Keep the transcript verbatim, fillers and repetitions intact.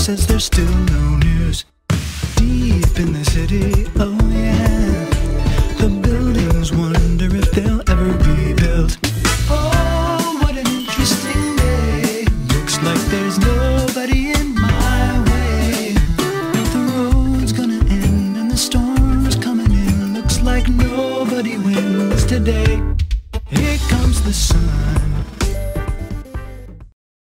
says there's still no news. Deep in the city, oh yeah, the buildings wonder if they'll ever be built. Oh, what an interesting day. Looks like there's nobody in my way. The road's gonna end and the storm's coming in. Looks like nobody wins today. Here comes the sun.